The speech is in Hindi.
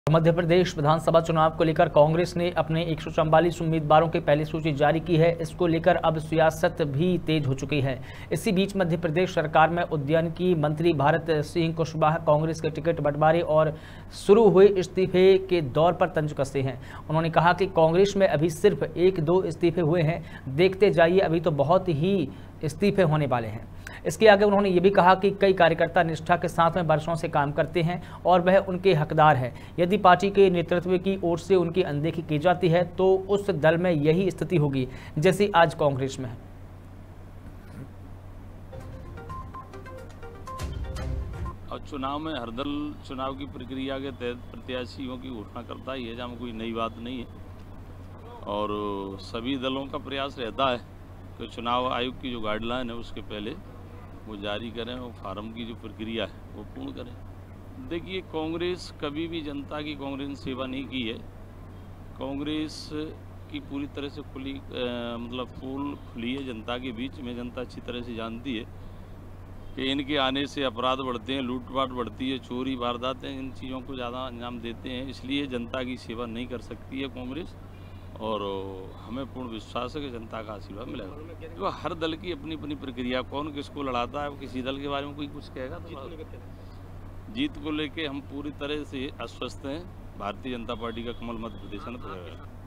मध्य प्रदेश विधानसभा चुनाव को लेकर कांग्रेस ने अपने 144 उम्मीदवारों की पहली सूची जारी की है। इसको लेकर अब सियासत भी तेज हो चुकी है। इसी बीच मध्य प्रदेश सरकार में उद्यान की मंत्री भारत सिंह कुशवाहा कांग्रेस के टिकट बंटवारे और शुरू हुए इस्तीफे के दौर पर तंज कसते हैं। उन्होंने कहा कि कांग्रेस में अभी सिर्फ 1-2 इस्तीफे हुए हैं, देखते जाइए, अभी तो बहुत ही इस्तीफे होने वाले हैं। इसके आगे उन्होंने ये भी कहा कि कई कार्यकर्ता निष्ठा के साथ में वर्षों से काम करते हैं और वह उनके हकदार है। यदि पार्टी के नेतृत्व की ओर से उनकी अनदेखी की जाती है तो उस दल में यही स्थिति होगी जैसी आज कांग्रेस में है। और चुनाव में हर दल चुनाव की प्रक्रिया के तहत प्रत्याशियों की घोषणा करता ही है, जहाँ कोई नई बात नहीं है। और सभी दलों का प्रयास रहता है कि चुनाव आयोग की जो गाइडलाइन है उसके पहले वो जारी करें और फार्म की जो प्रक्रिया है वो पूर्ण करें। देखिए, कांग्रेस कभी भी जनता की कांग्रेस ने सेवा नहीं की है। कांग्रेस की पूरी तरह से फूल खुली है जनता के बीच में। जनता अच्छी तरह से जानती है कि इनके आने से अपराध बढ़ते हैं, लूटपाट बढ़ती है, चोरी वारदातें, इन चीज़ों को ज़्यादा अंजाम देते हैं। इसलिए जनता की सेवा नहीं कर सकती है कांग्रेस, और हमें पूर्ण विश्वास है कि जनता का आशीर्वाद मिलेगा। तो हर दल की अपनी अपनी प्रक्रिया, कौन किसको लड़ाता है, किसी दल के बारे में कोई कुछ कहेगा तो जीत को लेके हम पूरी तरह से आश्वस्त हैं। भारतीय जनता पार्टी का कमल मध्य प्रदेश में